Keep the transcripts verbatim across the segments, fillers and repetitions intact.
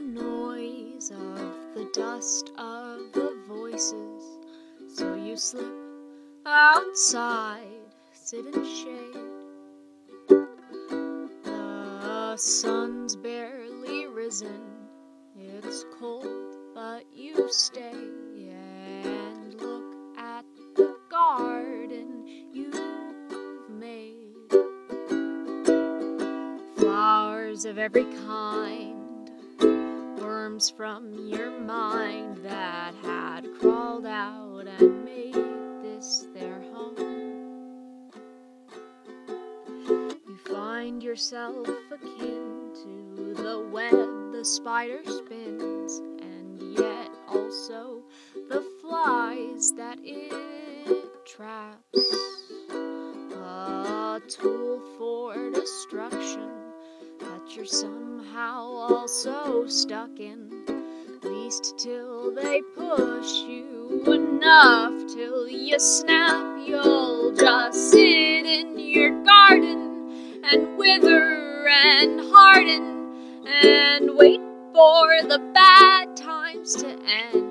the noise of the dust of the voices. So you slip outside, sit in shade. The sun's barely risen. It's cold, but you stay and look at the garden you've made. Flowers of every kind, worms from your mind that had crawled out and made this their home. You find yourself akin to the web the spider spins, and yet also the flies that it traps. A tool for destruction that you're somehow also stuck in, at least till they push you enough till you snap. You'll just sit in your garden and wither and harden and wait for the bad times to end.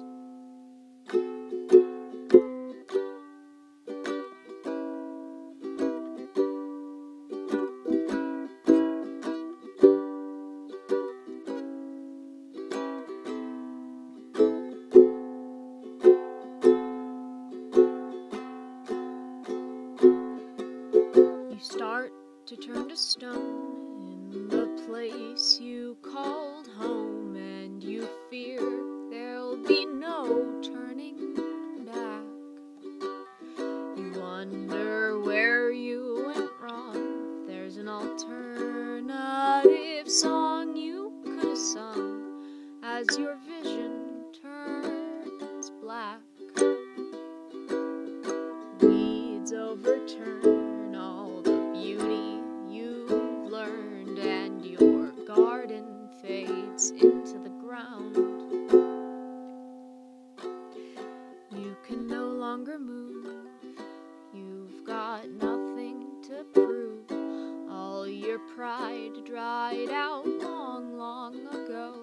You start to turn to stone in the place you called home, and you fear there'll be no turning back. You wonder where you went wrong, if there's an alternative song you could have sung as your vision turns black. Weeds overturn all the beauty you've learned, and your garden fades into the ground. You can no longer move, you've got nothing to prove. All your pride dried out long, long ago.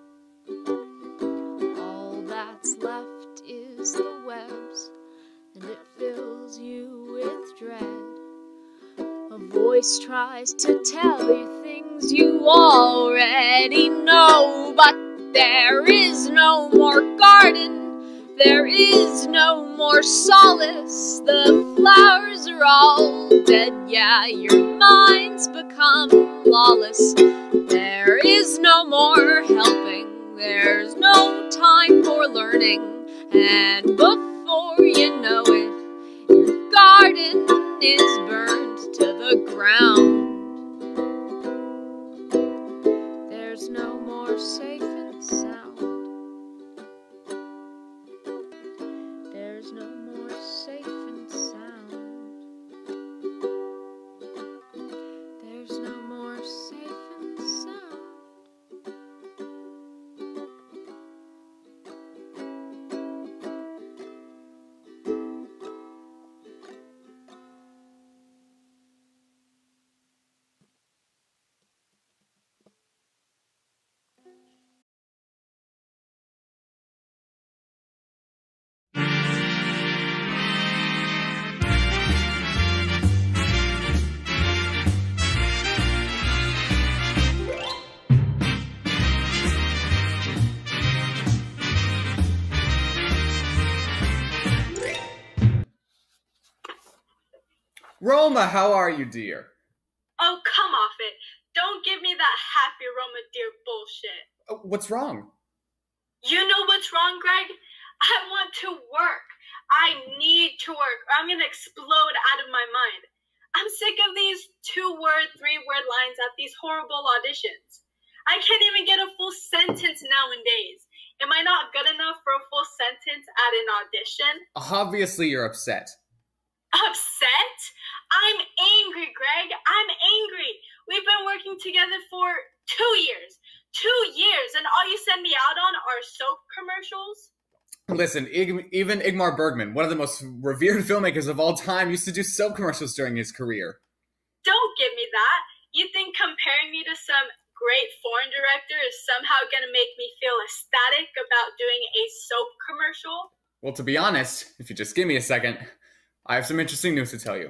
All that's left is the webs, and it fills you with dread. A voice tries to tell you things you already know, but there is no more garden, there is no more solace. The flowers are all dead, yeah, your mind's become lawless. There is no more helping, there's no time for learning, and before you know it, your garden is burned to the ground. There's no more safe and sound. There's no more safe and sound. There's no more safe and sound. Roma, how are you, dear? Oh, come off it. Don't give me that happy Roma dear bullshit. Uh, what's wrong? You know what's wrong, Greg? I want to work. I need to work, or I'm going to explode out of my mind. I'm sick of these two-word, three-word lines at these horrible auditions. I can't even get a full sentence nowadays. Am I not good enough for a full sentence at an audition? Obviously, you're upset. Upset? I'm angry, Greg. I'm angry. We've been working together for two years. Two years, and all you send me out on are soap commercials? Listen, Ig- even Ingmar Bergman, one of the most revered filmmakers of all time, used to do soap commercials during his career. Don't give me that. You think comparing me to some great foreign director is somehow going to make me feel ecstatic about doing a soap commercial? Well, to be honest, if you just give me a second, I have some interesting news to tell you.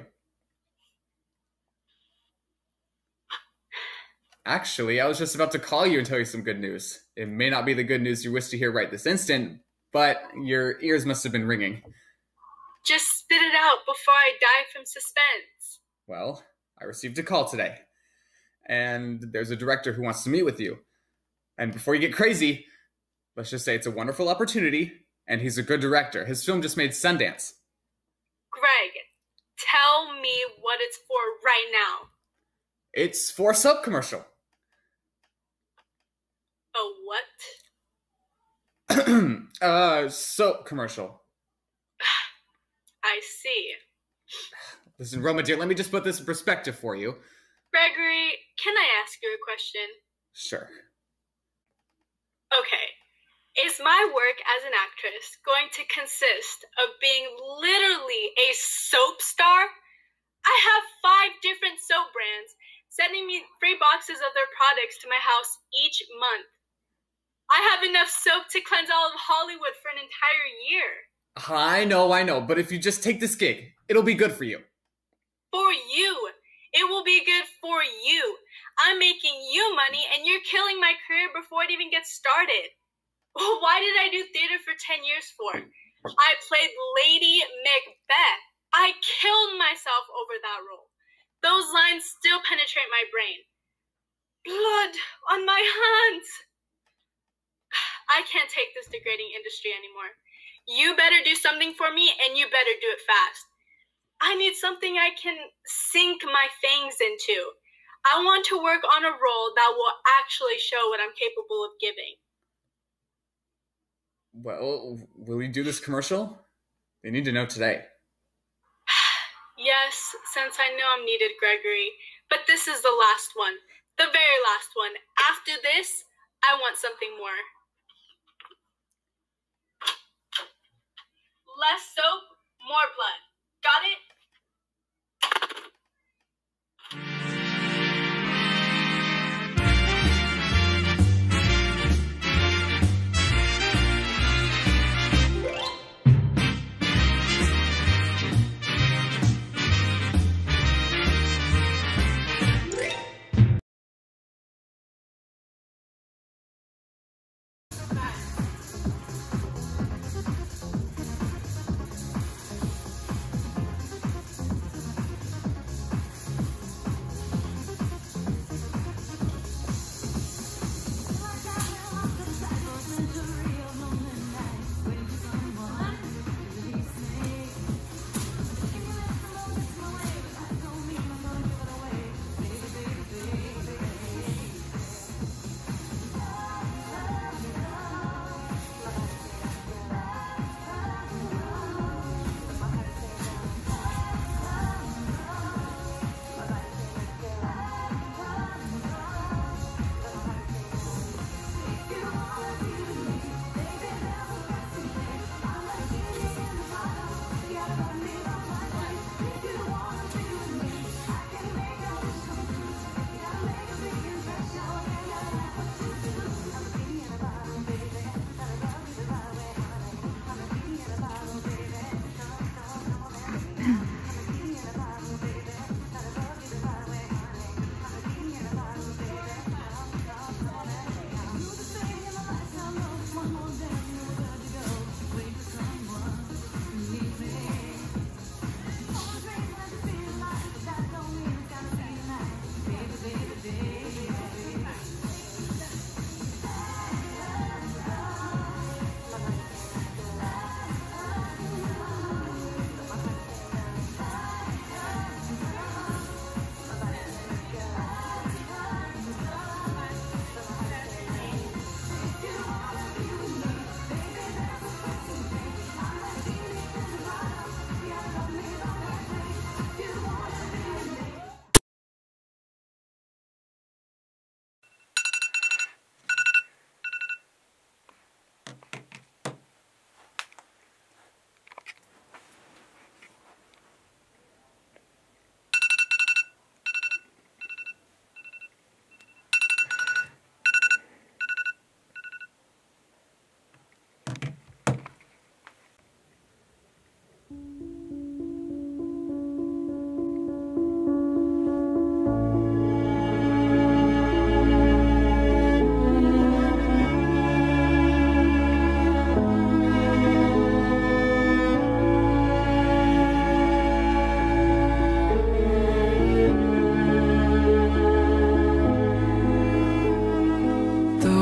Actually, I was just about to call you and tell you some good news. It may not be the good news you wish to hear right this instant, but your ears must have been ringing. Just spit it out before I die from suspense. Well, I received a call today, and there's a director who wants to meet with you. And before you get crazy, let's just say it's a wonderful opportunity, and he's a good director. His film just made Sundance. Greg, tell me what it's for right now. It's for a soap commercial. A what? uh, soap commercial. I see. Listen, Roma, dear, let me just put this in perspective for you. Gregory, can I ask you a question? Sure. Okay. Is my work as an actress going to consist of being literally a soap star? I have five different soap brands sending me free boxes of their products to my house each month. I have enough soap to cleanse all of Hollywood for an entire year. I know, I know, but if you just take this gig, it'll be good for you. For you. It will be good for you. I'm making you money and you're killing my career before it even gets started. Why did I do theater for ten years for? I played Lady Macbeth. I killed myself over that role. Those lines still penetrate my brain. Blood on my hands. I can't take this degrading industry anymore. You better do something for me, and you better do it fast. I need something I can sink my fangs into. I want to work on a role that will actually show what I'm capable of giving. Well, will you do this commercial? They need to know today. Yes, since I know I'm needed, Gregory. But this is the last one. The very last one. After this, I want something more. Less soap, more blood. Got it?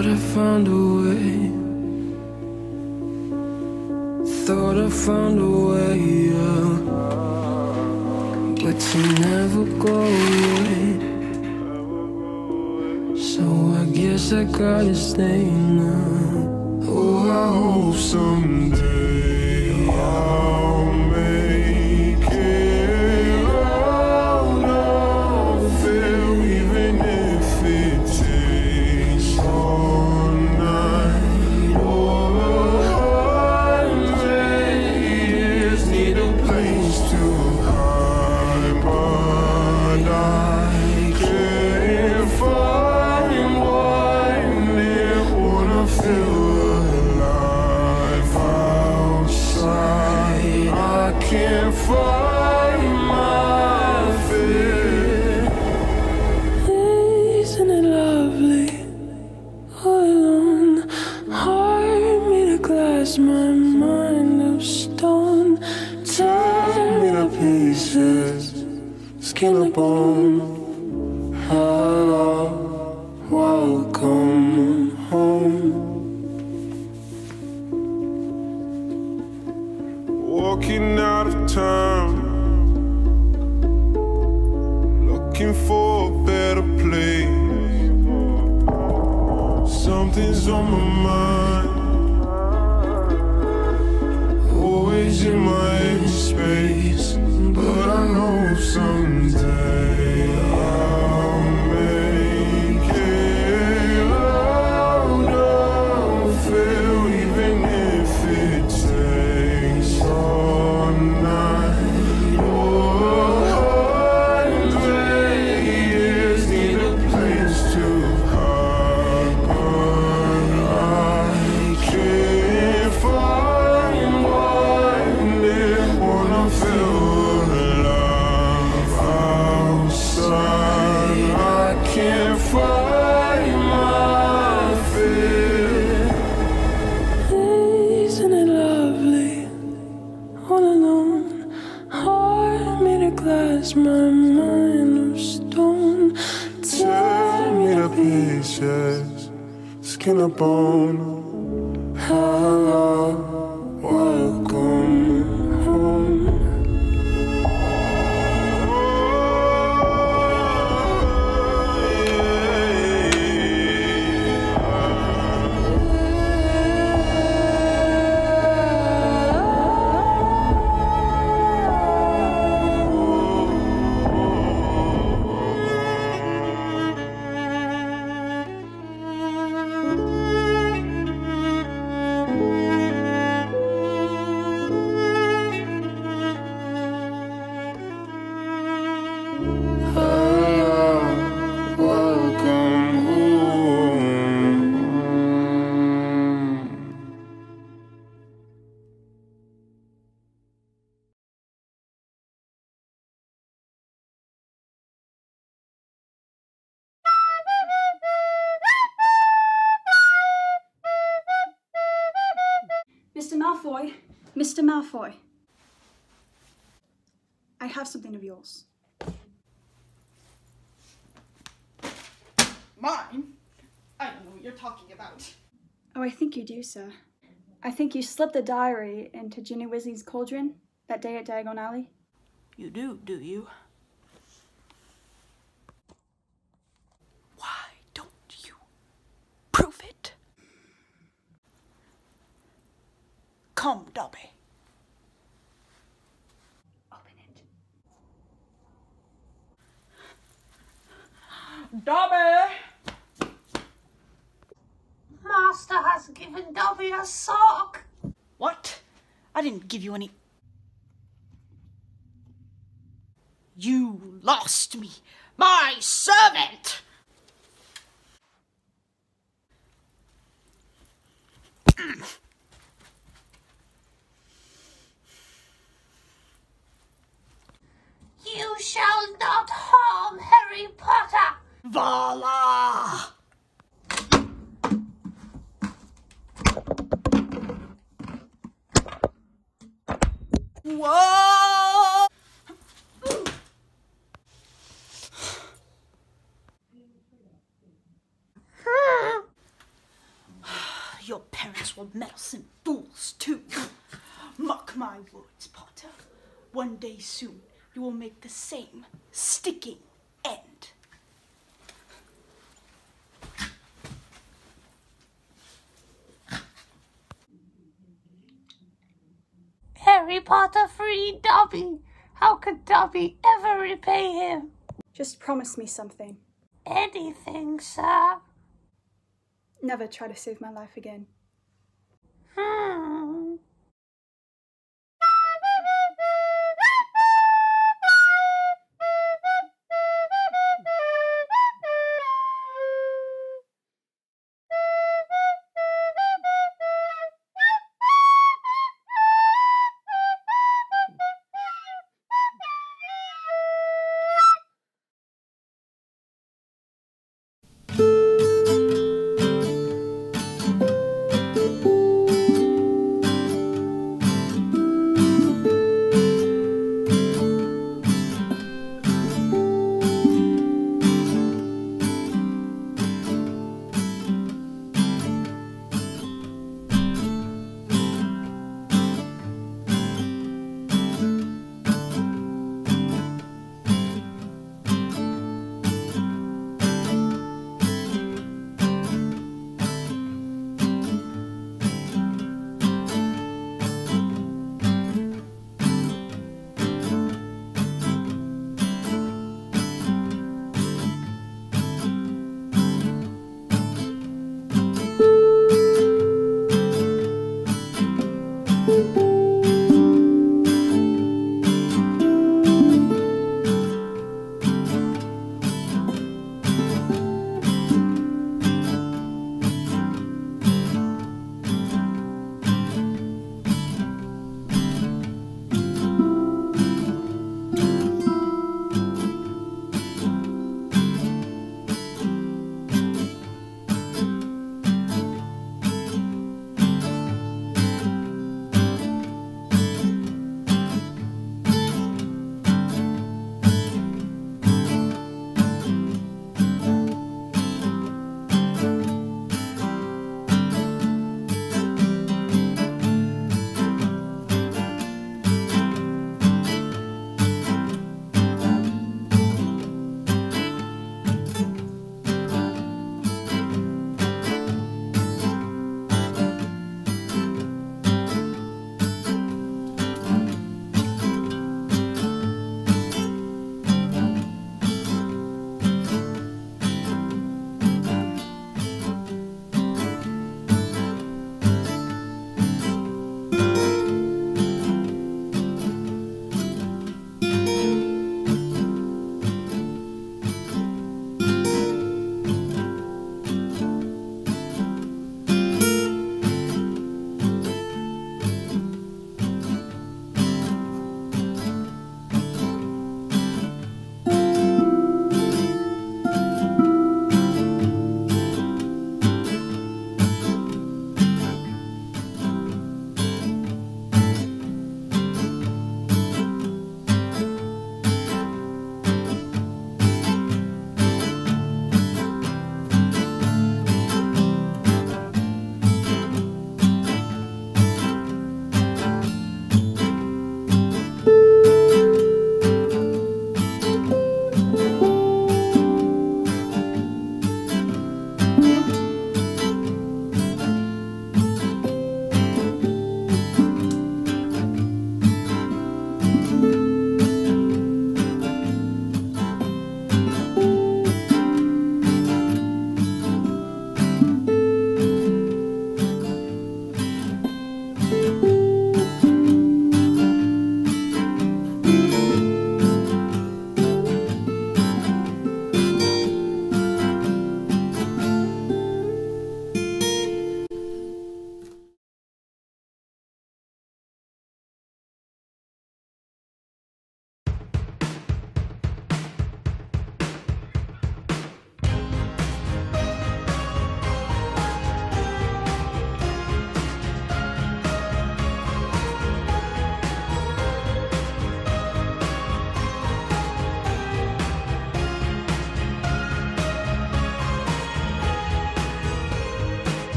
Thought I found a way. Thought I found a way, yeah. But you never go away. So I guess I gotta stay now. Oh, I hope someday I'll make it out of it, even if it takes all night or a hundred years. Need a place to hide, but I can't find one near. Wanna feel alive outside. I can't find my fear. Isn't it lovely? All alone, heart made of glass, my mind of stone. Turn me to pieces, skin and bone. Hello, welcome home. Walking out of town, looking for a better place. Something's on my mind, always in my empty space. But I know someday I'll make it out of it, even if it takes all night or a hundred years. Need a place to hide, but I can't find one near. Wanna feel alive outside. I can't find my fear. Isn't it lovely? All alone, heart made of glass, my mind of stone. Tear me to pieces, skin and bone. Hello, welcome home. Mister Malfoy, Mister Malfoy, I have something of yours. Mine? I don't know what you're talking about. Oh, I think you do, sir. I think you slipped the diary into Ginny Weasley's cauldron that day at Diagon Alley. You do, do you? Why don't you prove it? Come, Dobby. Open it. Dobby! Master has given Dobby a sock. What? I didn't give you any. You lost me, my servant! You shall not harm Harry Potter. Zavala! Whoa! Your parents were meddlesome fools, too. Mark my words, Potter. One day soon, you will make the same sticking end. Harry Potter freed Dobby. How could Dobby ever repay him? Just promise me something. Anything, sir. Never try to save my life again. Hmm.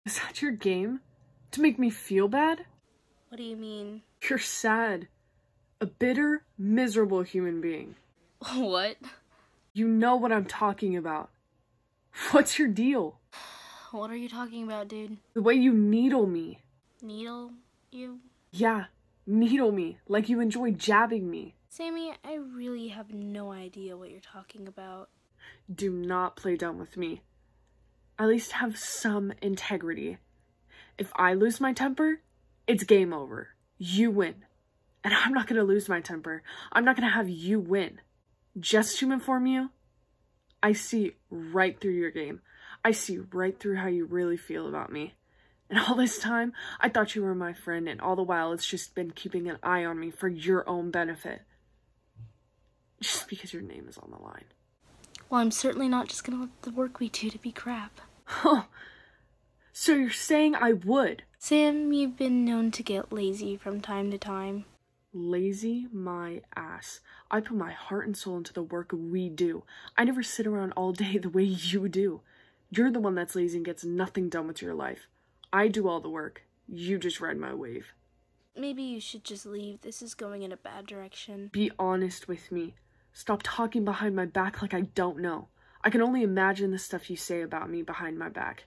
Is that your game? To make me feel bad? What do you mean? You're sad. A bitter, miserable human being. What? You know what I'm talking about. What's your deal? What are you talking about, dude? The way you needle me. Needle you? Yeah, needle me, like you enjoy jabbing me. Sammy, I really have no idea what you're talking about. Do not play dumb with me. At least have some integrity. If I lose my temper, it's game over. You win. And I'm not gonna lose my temper. I'm not gonna have you win. Just to inform you, I see right through your game. I see right through how you really feel about me. And all this time, I thought you were my friend, and all the while it's just been keeping an eye on me for your own benefit. Just because your name is on the line. Well, I'm certainly not just gonna let the work we do to be crap. Huh. So you're saying I would? Sam, you've been known to get lazy from time to time. Lazy my ass. I put my heart and soul into the work we do. I never sit around all day the way you do. You're the one that's lazy and gets nothing done with your life. I do all the work. You just ride my wave. Maybe you should just leave. This is going in a bad direction. Be honest with me. Stop talking behind my back like I don't know. I can only imagine the stuff you say about me behind my back.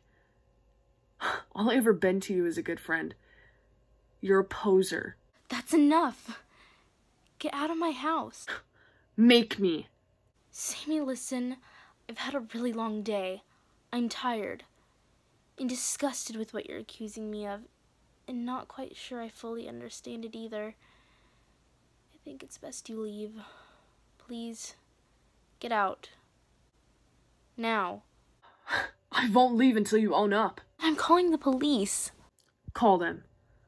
All I ever been to you is a good friend. You're a poser. That's enough. Get out of my house. Make me. Sammy, listen. I've had a really long day. I'm tired. And disgusted with what you're accusing me of. And not quite sure I fully understand it either. I think it's best you leave. Please. Get out. Now. I won't leave until you own up. I'm calling the police. Call them.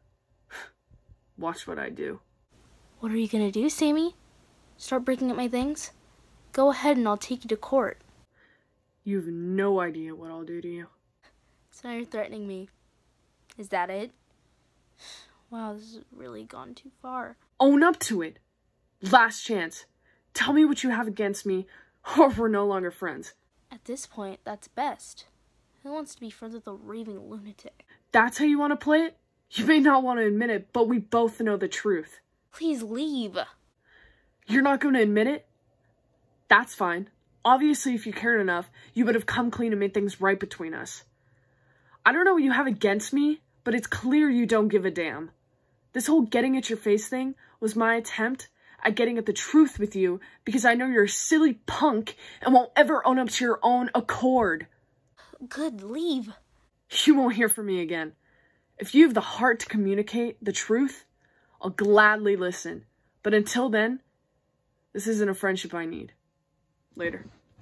Watch what I do. What are you gonna do, Sammy? Start breaking up my things? Go ahead and I'll take you to court. You have no idea what I'll do to you. So now you're threatening me. Is that it? Wow, this has really gone too far. Own up to it. Last chance. Tell me what you have against me, or we're no longer friends. At this point, that's best. Who wants to be friends with a raving lunatic? That's how you want to play it? You may not want to admit it, but we both know the truth. Please leave. You're not going to admit it? That's fine. Obviously, if you cared enough, you would have come clean and made things right between us. I don't know what you have against me, but it's clear you don't give a damn. This whole getting at your face thing was my attempt at getting at the truth with you because I know you're a silly punk and won't ever own up to your own accord. Good, leave. You won't hear from me again. If you have the heart to communicate the truth, I'll gladly listen. But until then, this isn't a friendship I need. Later.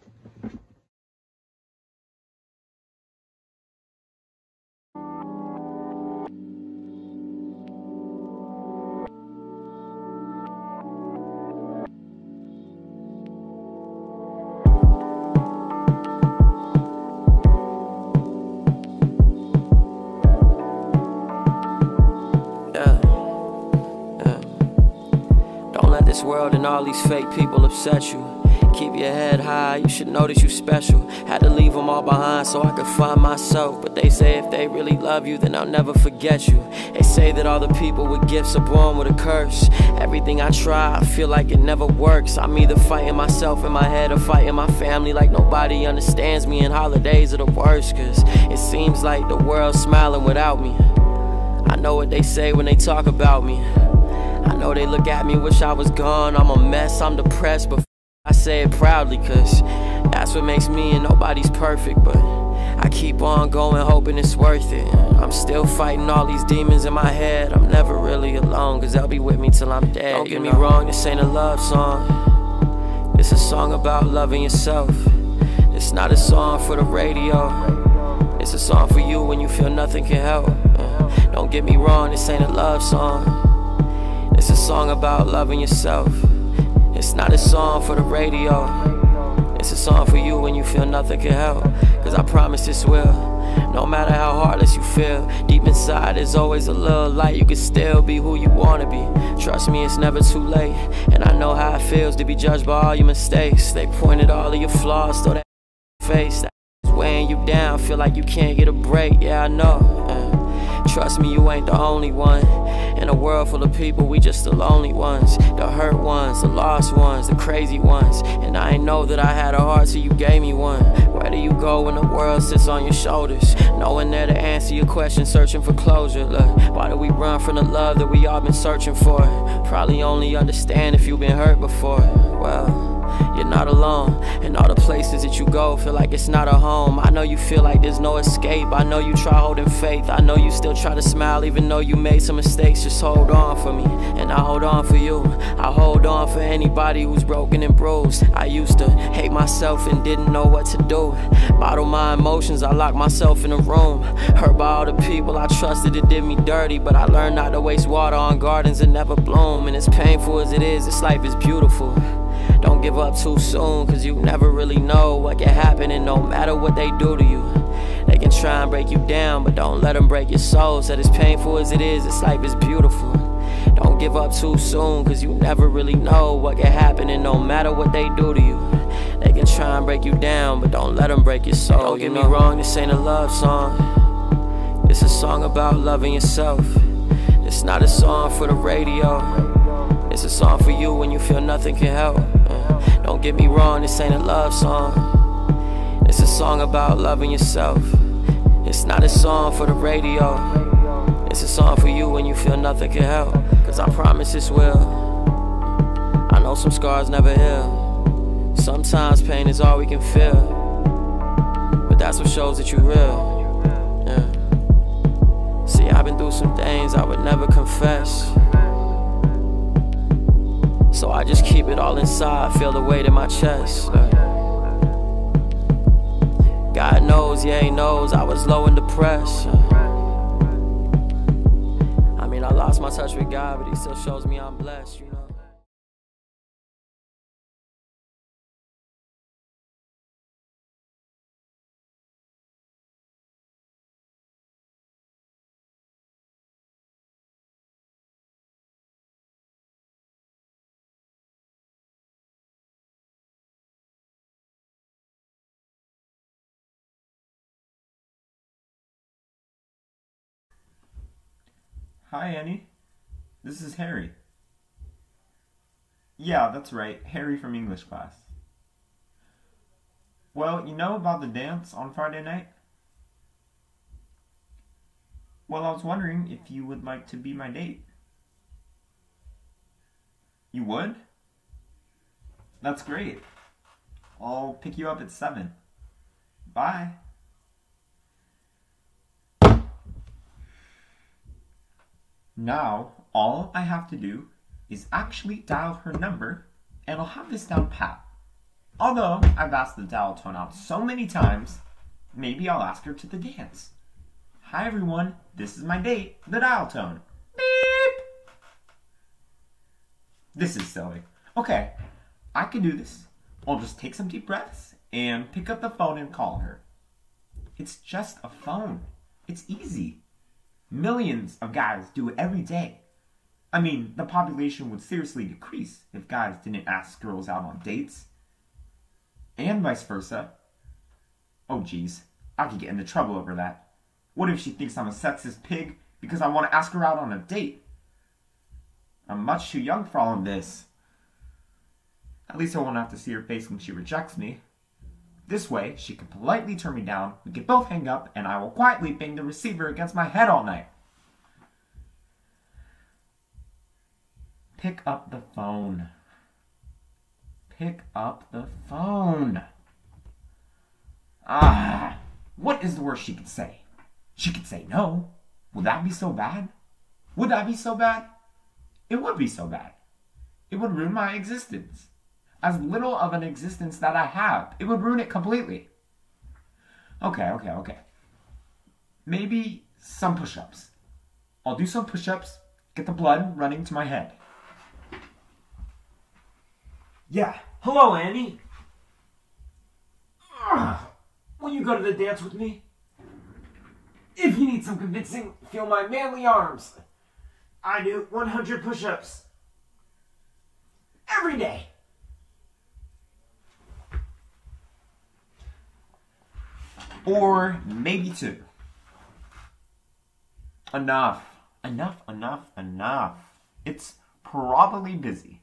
This world and all these fake people upset you. Keep your head high, you should know that you special. Had to leave them all behind so I could find myself. But they say if they really love you, then I'll never forget you. They say that all the people with gifts are born with a curse. Everything I try, I feel like it never works. I'm either fighting myself in my head or fighting my family like nobody understands me. And holidays are the worst, cause it seems like the world's smiling without me. I know what they say when they talk about me. I know they look at me, wish I was gone. I'm a mess, I'm depressed, but I say it proudly, cause that's what makes me, and nobody's perfect. But I keep on going, hoping it's worth it. I'm still fighting all these demons in my head. I'm never really alone, cause they'll be with me till I'm dead. Don't get me wrong, this ain't a love song. It's a song about loving yourself. It's not a song for the radio. It's a song for you when you feel nothing can help. Don't get me wrong, this ain't a love song. It's a song about loving yourself. It's not a song for the radio. It's a song for you when you feel nothing can help. Cause I promise this will. No matter how heartless you feel, deep inside there's always a little light. You can still be who you wanna be. Trust me, it's never too late. And I know how it feels to be judged by all your mistakes. They pointed all of your flaws, throw that face. That weighing you down, feel like you can't get a break. Yeah, I know. trust me, you ain't the only one. In a world full of people, we just the lonely ones, the hurt ones, the lost ones, the crazy ones. And I ain't know that I had a heart till you gave me one. Where do you go when the world sits on your shoulders? No one there to answer your question, searching for closure. Look, why do we run from the love that we all been searching for? Probably only understand if you've been hurt before. Well, you're not alone, and all the places that you go feel like it's not a home. I know you feel like there's no escape. I know you try holding faith. I know you still try to smile even though you made some mistakes. Just hold on for me, and I hold on for you. I hold on for anybody who's broken and bruised. I used to hate myself and didn't know what to do. Bottle my emotions, I locked myself in a room. Hurt by all the people I trusted that did me dirty. But I learned not to waste water on gardens that never bloom. And as painful as it is, this life is beautiful. Don't give up too soon, cause you never really know what can happen. And no matter what they do to you, they can try and break you down, but don't let them break your soul. Said as painful as it is, this life is beautiful. Don't give up too soon, cause you never really know what can happen. And no matter what they do to you, they can try and break you down, but don't let them break your soul. Don't get me wrong, this ain't a love song. It's a song about loving yourself. It's not a song for the radio. It's a song for you when you feel nothing can help. uh, Don't get me wrong, this ain't a love song. It's a song about loving yourself. It's not a song for the radio. It's a song for you when you feel nothing can help. Cause I promise this will. I know some scars never heal. Sometimes pain is all we can feel, but that's what shows that you're real. Yeah. See, I've been through some things I would never confess, so I just keep it all inside, feel the weight in my chest. God knows, yeah, he knows I was low and depressed. I mean, I lost my touch with God, but he still shows me I'm blessed, you know. Hi, Annie. This is Harry. Yeah, that's right. Harry from English class. Well, you know about the dance on Friday night? Well, I was wondering if you would like to be my date. You would? That's great. I'll pick you up at seven. Bye. Now, all I have to do is actually dial her number, and I'll have this down pat. Although, I've asked the dial tone out so many times, maybe I'll ask her to the dance. Hi everyone, this is my date, the dial tone. Beep! This is silly. Okay, I can do this. I'll just take some deep breaths and pick up the phone and call her. It's just a phone. It's easy. Millions of guys do it every day. I mean, the population would seriously decrease if guys didn't ask girls out on dates. And vice versa. Oh geez, I could get into trouble over that. What if she thinks I'm a sexist pig because I want to ask her out on a date? I'm much too young for all of this. At least I won't have to see her face when she rejects me. This way, she can politely turn me down, we can both hang up, and I will quietly bang the receiver against my head all night. Pick up the phone. Pick up the phone. Ah, what is the worst she could say? She could say no. Would that be so bad? Would that be so bad? It would be so bad. It would ruin my existence. As little of an existence that I have, it would ruin it completely. Okay, okay, okay. Maybe some push-ups. I'll do some push-ups, get the blood running to my head. Yeah, hello, Annie. Ugh. Will you go to the dance with me? If you need some convincing, feel my manly arms. I do one hundred push-ups. Every day. Or maybe two. Enough. Enough, enough, enough. It's probably busy.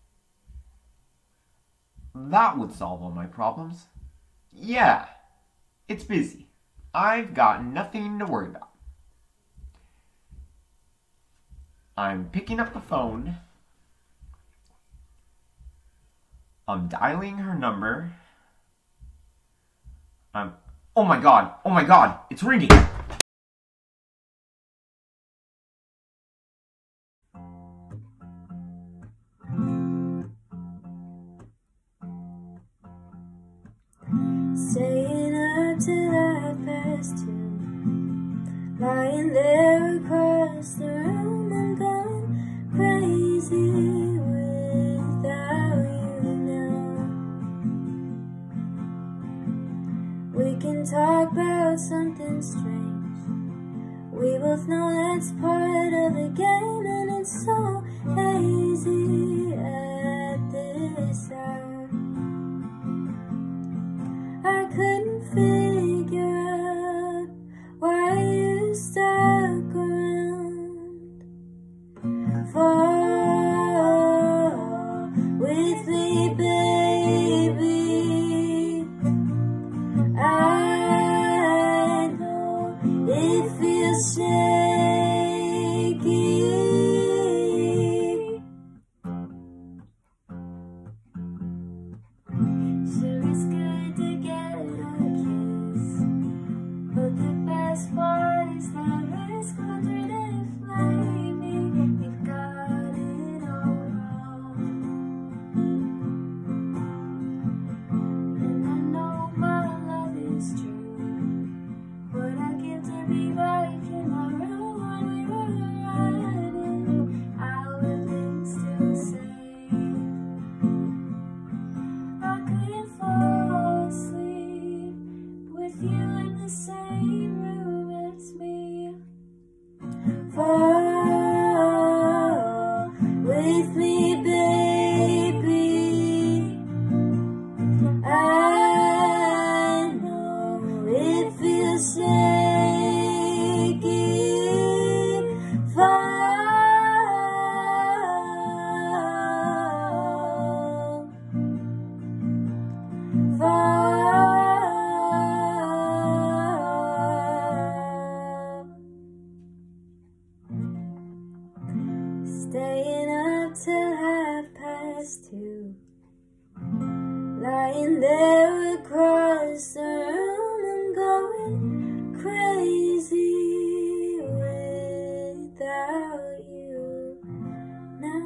That would solve all my problems. Yeah, it's busy. I've got nothing to worry about. I'm picking up the phone. I'm dialing her number. I'm... Oh my god! Oh my god! It's ringing! Staying up till half past two, lying there across the room. I'm going crazy without you now. We can talk about something strange. We both know that's part of the game, and it's so hazy at this hour. I couldn't figure out why you stuck around. Fall with me, baby. I know it feels shaky. Sure, it's good to get a kiss, but the best part is that risk hundred and flaming. You've got it all wrong, and I know my love is true. What I give to be back in my room when we were riding out of things to say. I couldn't fall asleep with you in the same room as me. Fall with me, baby. I know it feels shaky. Fall. Staying up till half past two, lying there across the room. I'm going crazy without you now.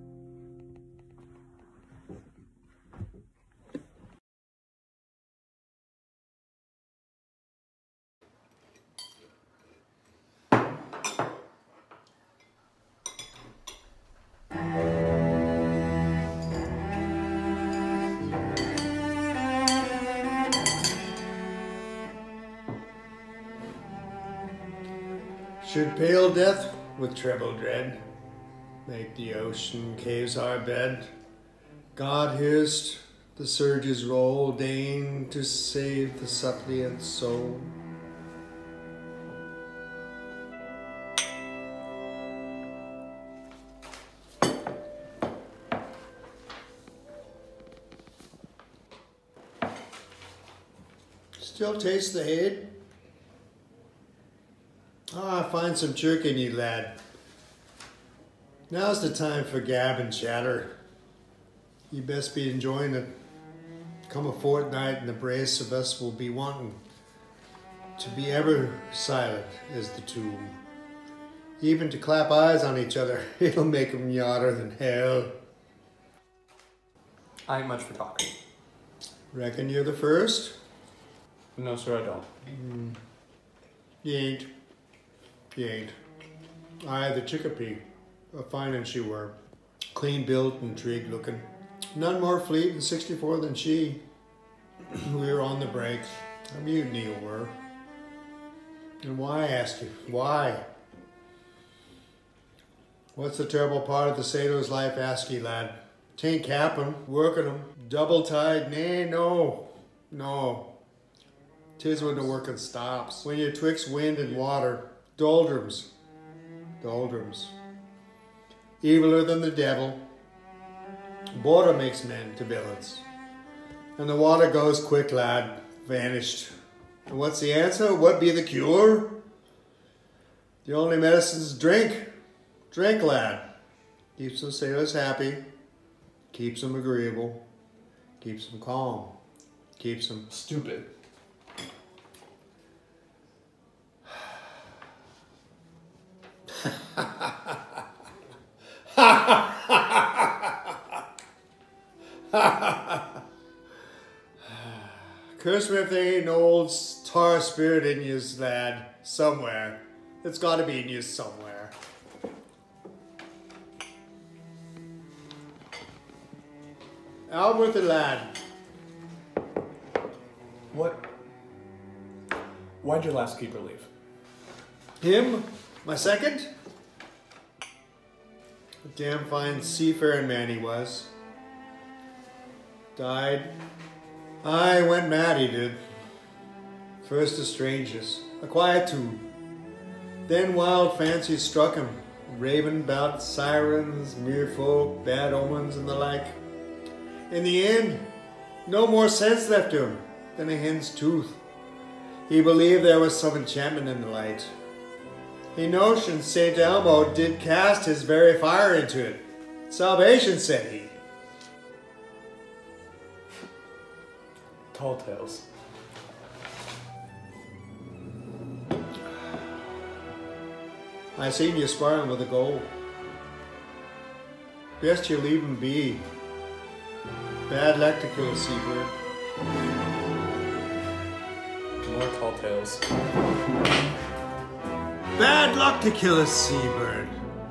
Should pale death with treble dread make the ocean caves our bed? God hearest the surges roll, deign to save the suppliant soul. Still taste the hate? Ah, find some jerk in you, lad. Now's the time for gab and chatter. You best be enjoying it. Come a fortnight and the brace of us will be wanting to be ever silent as the tomb. Even to clap eyes on each other, it'll make 'em yodder than hell. I ain't much for talking. Reckon you're the first? No, sir, I don't. Mm. You ain't. You ain't. I, the Chicopee, a fine and she were. Clean built and trig looking. None more fleet in sixty-four than she. We were on the brakes. A mutiny were. And why, I ask you? Why? What's the terrible part of the Sato's life, ask ye, lad? Tain't cappin', workin' 'em, double tied, nay, no, no. 'Tis when the workin' stops. When you're twixt wind and water, doldrums, doldrums. Eviler than the devil, water makes men to villains. And the water goes quick, lad, vanished. And what's the answer? What be the cure? The only medicine's drink. Drink, lad. Keeps the sailors happy, keeps them agreeable, keeps them calm, keeps them stupid. Curse me if there ain't no old tar spirit in yous, lad. Somewhere. It's gotta be in yous somewhere. Out with the lad. What? Why'd your last keeper leave? Him? My second? A damn fine seafaring man he was. Died. I went mad, he did. First the strangers, a quiet tune. Then wild fancies struck him, raving about sirens, merfolk, bad omens, and the like. In the end, no more sense left to him than a hen's tooth. He believed there was some enchantment in the light. He notioned Saint Elmo did cast his very fire into it. Salvation, said he. Tall tales. I seen you sparring with a goal. Best you leave him be. Bad luck to kill a seabird. More tall tales. Bad luck to kill a seabird.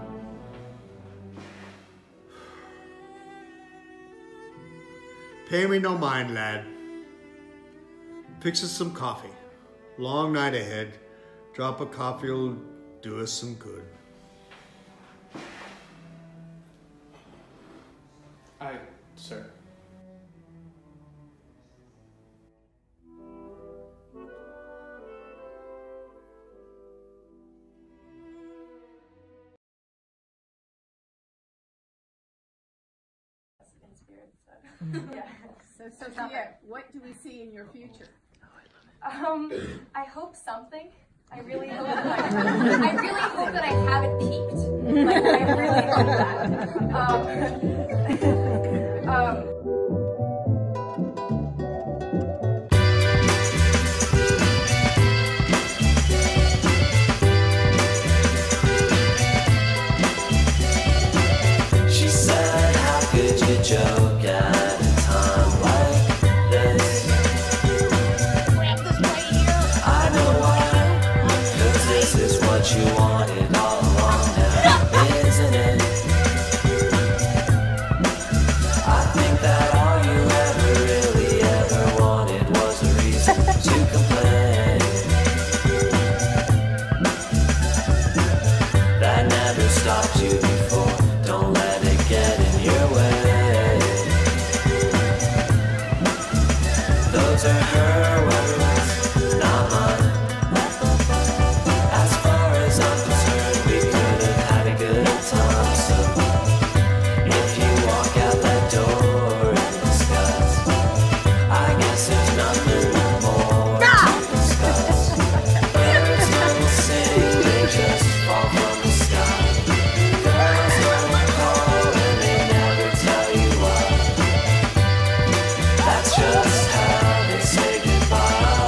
Pay me no mind, lad. Fix us some coffee. Long night ahead. Drop of coffee will do us some good. Aye, sir. Yeah. So, Sophia, what do we see in your future? Um, I hope something. I really hope that I, I really hope that I haven't peaked. Like, I really hope that. Um, um, She said, how could you joke at a time like this? Grab this right here. I know why, cause this is what you wanted all along now, isn't it? I think that all you ever really ever wanted was a reason to complain. That never stopped you before, don't let it get in your way. Those are her words, not mine. As far as I'm concerned, we could have had a good time. So if you walk out that door in disgust, I guess there's nothing more to discuss. Birds don't sing, they just fall from the sky. Girls don't call and they never tell you why. That's just how they say goodbye.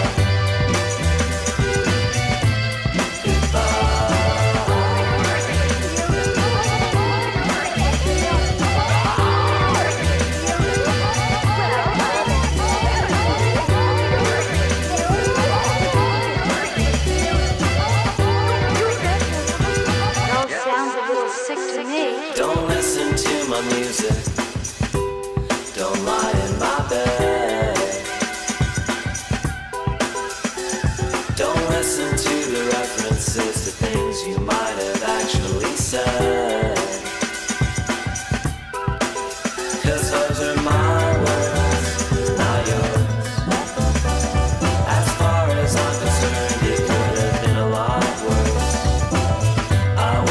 All sounds a little sick to me. Don't listen to my music. Don't lie in my bed. Don't listen to the references to things you might have actually said. Cause those are my words, not yours. As far as I'm concerned, it could have been a lot worse. I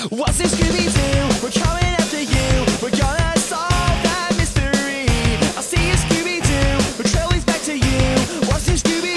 What's in Scooby-Doo? We're coming after you. We're gonna solve that mystery. I'll see you, Scooby-Doo. We're trailers back to you. What's in Scooby-Doo?